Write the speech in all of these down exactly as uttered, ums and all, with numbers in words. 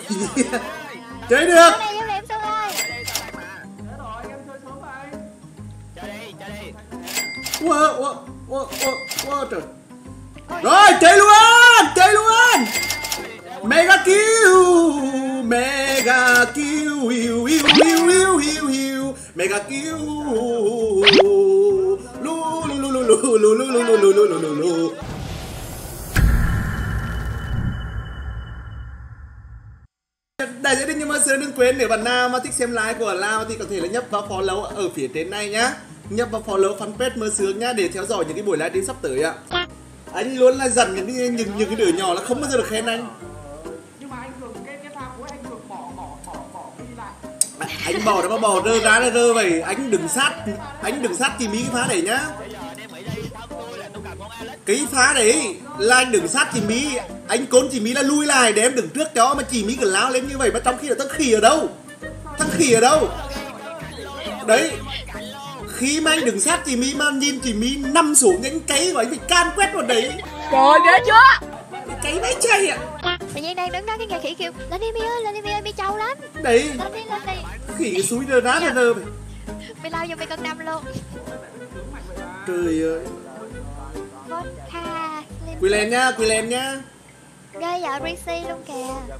Chơi được. Wow, wow, wow, wow, wow, trời. Rồi chơi luôn, chơi luôn. Mega kill, mega kill, hiu hiu hiu hiu hiu hiu, mega kill. Lu lu lu lu lu lu lu lu lu lu lu lu. Đại diện nhưng mà sớm đừng quên nếu bạn nào mà thích xem live của Lao thì có thể là nhấp vào follow ở phía trên này nhá. Nhấp vào follow fanpage Mơ Sướng nhá để theo dõi những cái buổi live sắp tới ạ. Anh luôn là dần những cái những, những cái đứa nhỏ là không bao giờ được khen anh. Nhưng mà anh thường cái cái pha cuối anh thường bỏ bỏ bỏ bỏ đi lại. À, anh bỏ nó mà bỏ rơ ra là rơ vậy, anh đừng sát, anh đừng sát chị Mỹ cái phá đấy nhá. Cái phá đấy là anh đừng sát chị Mỹ, anh côn chị Mỹ là lui lại để em đứng trước cho mà chị Mỹ cứ lao lên như vậy mà trong khi là thằng khỉ ở đâu? Thằng khỉ ở đâu? Đấy. Khi mà anh đừng sát chị Mỹ mà nhìn chị Mỹ nằm xuống những cái và anh phải can quét vào đấy. Trời ghê chưa? Cái máy chay ạ. Tự nhiên đang đứng đó cái nghe khỉ kêu lên đi Mi ơi, lên đi Mi ơi, Mi trâu lắm. Đấy. Lên đi, lên đi. Khỉ xúi rơ rá rơ rơ. Mi lao vô Mi cân năm luôn. Trời ơi. Vodka. Quỳ lên nhá, quỳ lên nhá. Ghê dạ Rixi luôn kìa.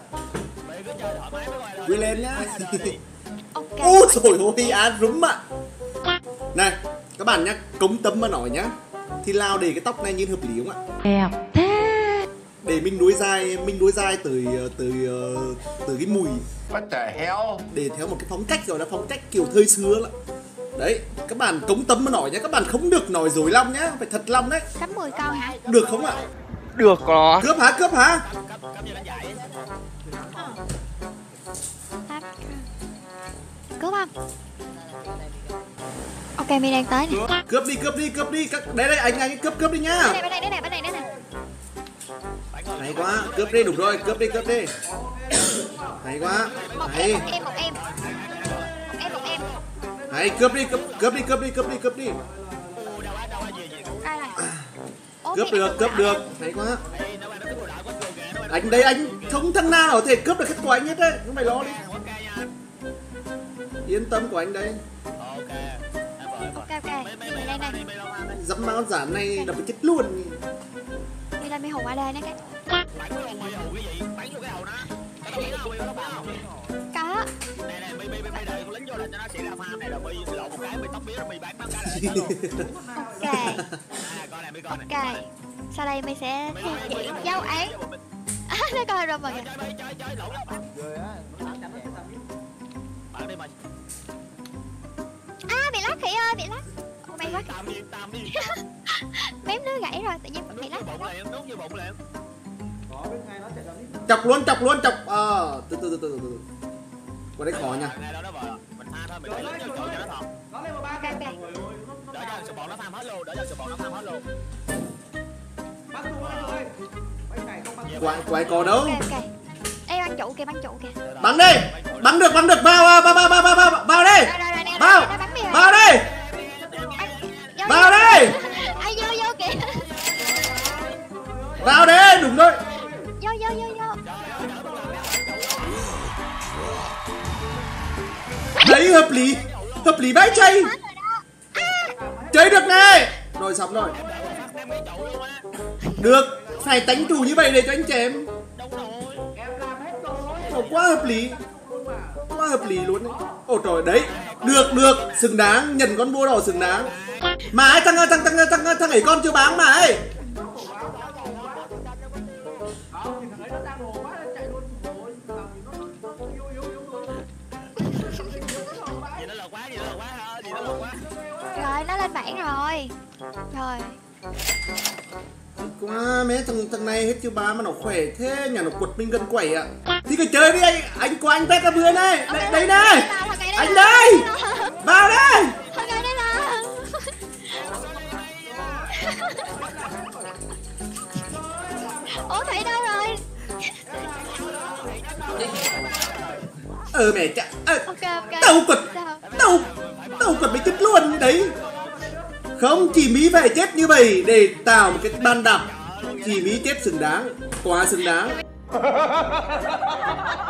Quỳ lên nhá. Ok. Ôi trời ơi, á rúm ạ. Này, các bạn nhá, công tâm mà nói nhá. Thì Lao để cái tóc này nhìn hợp lý không ạ? Đẹp thế. Để mình đuôi dài, mình đuôi dài từ từ từ cái mùi. What the hell? Để theo một cái phong cách gọi là phong cách kiểu thời xưa lắm. Đấy, các bạn công tâm mà nói nhá, các bạn không được nói dối lòng nhá, phải thật lòng đấy. Cắm mười con hả? Được không ạ? Được có. Cướp hả, cướp hả? Cướp không? Ok, Mi đang tới nè. Cướp đi, cướp đi, cướp đi. Các... Đây đây, anh anh cướp cướp đi nhá. Bên đây, bên đây, bên đây, bên đây, bên đây. Hay quá, cướp đi, đúng rồi, cướp đi, cướp đi. Hay quá. Một Hay. em, một em, một em. Một em, một em. Hay, cướp đi, cướp, cướp đi, cướp đi, cướp đi, cướp đi. Đây rồi. Ủa, Cướp Mi được, ăn cướp đồ được. đỏ Hay quá. Anh đây, anh không thằng nào có thể cướp được hết của anh hết đấy. Không phải lo đi. Yên tâm của anh đây. Ok, ok. Mi đây này. Dẫm bao giản này đập chết luôn. Mi lên Mi hù ở đây nè cái. Có. Ok. Ok. Sau đây Mi sẽ theo dõi giáo án. À, nó coi rồi mọi người. À, bị lắc khỉ ơi, bị lắc. May quá. Mém lưới gãy rồi, tự nhiên bị lắc. Chọc luôn, chọc luôn, chọc. Ờ, à, từ từ từ từ từ. Qua đây khó nha. Quái quái có đâu. Ok, ok. Ê, bắn trụ kìa, bắn trụ kìa. Bắn đi. Bắn được, bắn được. Bao bao bao bao bao bao bao đi. Bao. Bao đi. Vào đây. Ai vô vô kìa. Vào đây, đúng rồi. Vô vô vô vô. Đấy, hợp lý. Hợp lý bãi chay. Chơi được này. Rồi xong rồi. Được. Phải đánh trụ như vậy để cho anh chém. Ồ, quá hợp lý. Quá hợp lý luôn đấy. Ồ trời, đấy. Được, được. Xứng đáng. Nhận con búa đỏ xứng đáng. Mà ấy, thằng, thằng, thằng, thằng, thằng ấy con chưa bán mà ấy. Rồi, nó lên bảng rồi. Rồi. Quá, mấy thằng, thằng này hết chưa ba mà nó khỏe thế, nhà nó quật mình gần quẩy ạ. Thì cứ chơi đi anh, anh của anh Pet ra bữa này. Đây, đây này. Anh đây. Vào đây. Ủa Thủy đâu rồi? Ờ mẹ chả à, ok ok. Tao quật. Tao Tao quật mới chết luôn đấy. Không, chỉ Mỹ phải chết như vậy để tạo một cái ban đạp. Chỉ Mỹ chết xứng đáng. Quá xứng đáng.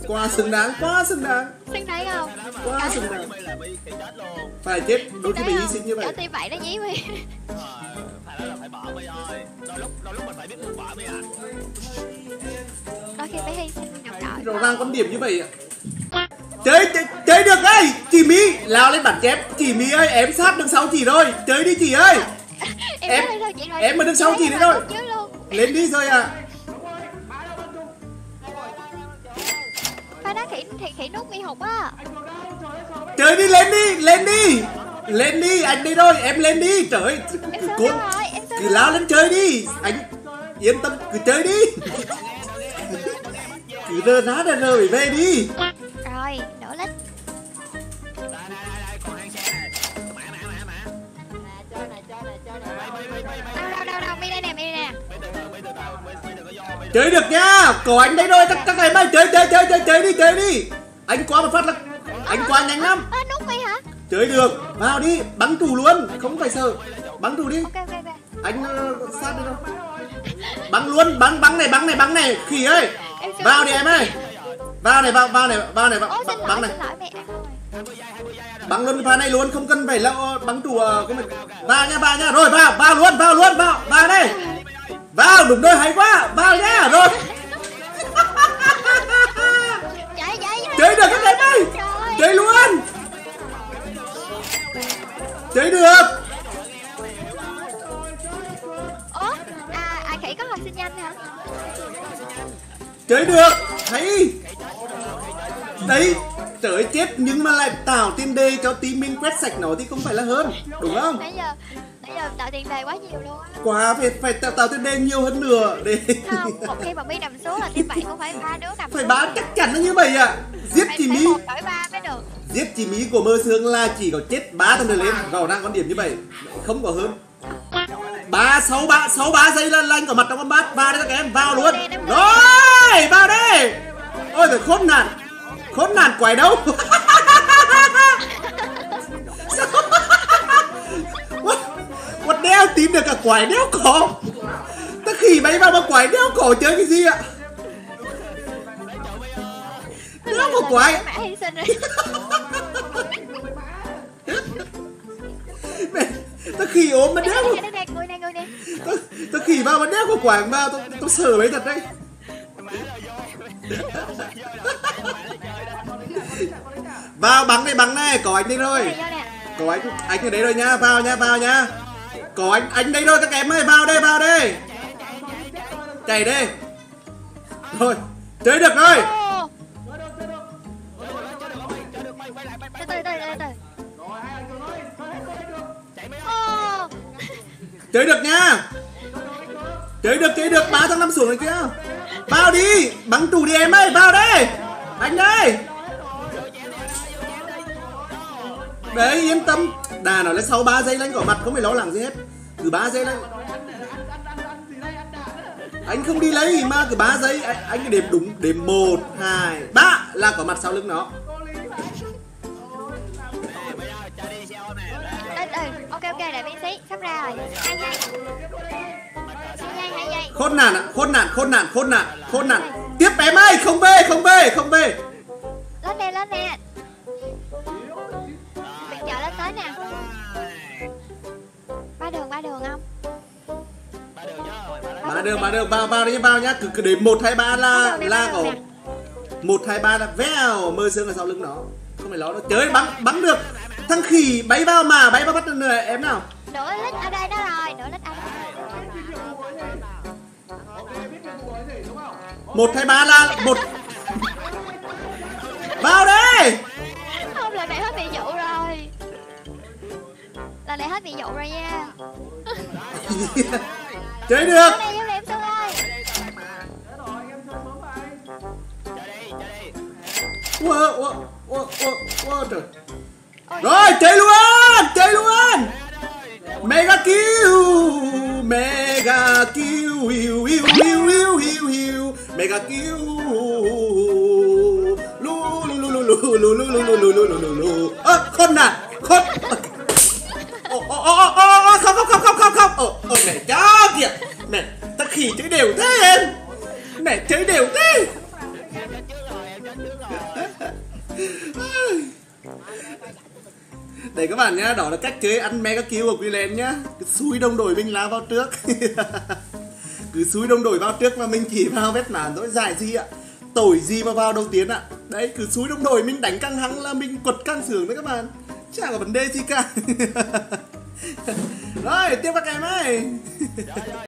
Quá xứng đáng, quá xứng đáng, Xứng đáng không? quá xứng đáng. Phải chết, đôi khi mình hy sinh như vậy. Cho tim vậy đó nhí mi. Đôi khi phải hy sinh đồng đội. Rõ ràng con điểm như vậy ạ. Chơi, chơi, chơi được đấy. Chị My, lao lên bản chép. Chị My ơi, em sát đứng sau chị rồi. Chơi đi chị ơi. Em Em- em, chị rồi. em mà đứng sau chị nữa rồi. Chứ luôn. Lên đi rồi à. Phải đá khỉ thì khỉ nút mi hụt á. Chơi đi, lên đi, lên đi. Lên đi, anh đi rồi, em lên đi. Trời ơi, Em sớm cuốn. rồi, em sớm Cứ lao lên chơi đi. Anh yên tâm, cứ chơi đi. Cứ rơ rá rơ rơ phải về đi. rồi, đổ lít. Đâu đâu đâu đâu, mi đây nè, mi đây nè. Chơi được nha. Có anh đấy rồi, các các em ơi, chơi chơi chơi chơi chơi đi, chơi đi. Anh qua một phát là anh qua nhanh lắm. Ơ nút mi hả? Chơi được, vào đi, bắn tù luôn, không phải sợ. Bắn tù đi. Ok ok ok. Anh uh, sát đi đâu. Bắn luôn, bắn bắn này, bắn này, bắn này, khỉ ơi. Em sớm Vào rồi. đi em ơi. Vào này, vào vào này, vào này, Ôi vào, xin lỗi, bắn này. xin lỗi mẹ. Bắn luôn cái pha này luôn, không cần phải là bắn tù uh, cái mình. Vào nha, vào nha, rồi vào, vào luôn, vào luôn, vào, vào đây. Vào, đúng rồi, hay quá, vào nha, rồi. Chạy chạy chạy. Chơi được các em ơi. Rồi. Chơi luôn. Chơi được. Ủa? À, à khỉ có học sinh nhanh hả? Chơi được, hay. Đấy, trời ơi chết, nhưng mà lại tạo tiền đề cho team mình quét sạch nó thì không phải là hơn, đúng không? Nãy giờ nãy giờ tạo tiền đề quá nhiều luôn á. Quá phải phải tạo, tạo tiền đề nhiều hơn nữa để Không, một khi mà mi nằm xuống là team bạn cũng phải ba đứa nằm phải xuống. báo chắc chắn là như vậy ạ. À. Giết Phải- chị phải Mỹ, một đổi ba mới được. giết chị Mỹ của mơ sương là chỉ có chết ba thằng lên, vào đang con điểm như vậy, không có hơn. Ba sáu ba sáu ba giây là, là anh có mặt trong con bát, vào đây các em, vào luôn. Rồi, vào đây. Ôi trời khốn nạn, khốn nạn quái đâu. What đeo tìm được cả quái đeo cỏ. Ta khỉ bay vào mà quái đeo cỏ chơi cái gì ạ? Đeo một quái. Mẹ hy sinh rồi. Mẹ, ta khỉ ốm mà đeo. Đây đây đây, người này người này. Ta, ta khỉ vào mà đeo của quảng vào, tôi, tôi sợ lấy thật đấy. Vào bắn này, bắn này, có anh đây rồi. Này vô nè. Có anh, anh ở đấy rồi nha, vào nha, vào nha. Có anh, anh đây rồi các em ơi, vào đây, vào đây. Chạy đây. Rồi, chơi được rồi. Ô. Từ từ từ từ từ. Ô. Chơi được nha. Chơi được, chơi được, ba thằng năm xuống rồi kia. Vào đi, bắn tù đi em ơi, vào đây. Anh đây. Đấy, yên tâm. Đà nói là sau ba giây là anh có mặt, không phải lo lắng gì hết. Cứ ba giây là anh không đi lấy mà cứ ba giây anh, anh cứ đếm đúng, đếm một hai ba là có mặt sau lưng nó. Từ từ. Ok ok, để mi xí, sắp ra rồi. Hai giây. Hai giây, hai giây. Khốn nạn ạ, khốn nạn, khốn nạn, khốn nạn, khốn nạn. Tiếp em ơi, không về, không về, không về. Lên nè, lên nè. Bạn chờ lên tới nè. Ba đường, ba đường không? Ba đường, ba đường, vào, vào đi, vào nhá. Cứ, cứ đếm một hai ba là, Ba đường nè, là ba có đường nè. một hai ba là vèo, mơ sương ở sau lưng nó. Không phải lo nó, chơi bắn, bắn được. Thằng khỉ bay vào mà, bay vào bắt được người em nào. Nửa lít ở đây đó rồi, nửa lít ở đây. Một hai ba là một. Vào đây. Không, lần này hết bị dụ rồi. Lần này hết bị dụ rồi nha. Chơi được. Cái này giúp em Sương ơi. Wow, wow, wow, wow, wow, trời. Ôi, Rồi, chơi luôn, chơi luôn. Mega kill, mega kill, hiu hiu hiu hiu hiu hiu, mega kill. Lu lu lu lu lu lu lu lu lu lu lu lu lu. Ơ, khốn nạn, khốn. Ô ô ô ô ô, không không không không không không. Ờ ờ mẹ chó kìa. Mẹ, ta khỉ chơi đều thế em. Mẹ chơi đều thế. Để các bạn nhá, đó là cách chơi ăn mega kill của Quy nhá. Cứ xúi đồng đội mình lao vào trước. Cứ xúi đồng đội vào trước mà mình chỉ vào vết màn thôi, giải gì ạ. Tội gì mà vào đầu tiên ạ. Đấy, cứ xúi đồng đội mình đánh căng hăng là mình quật căng sướng đấy các bạn. Chả có vấn đề gì cả. Rồi, tiếp các em ơi.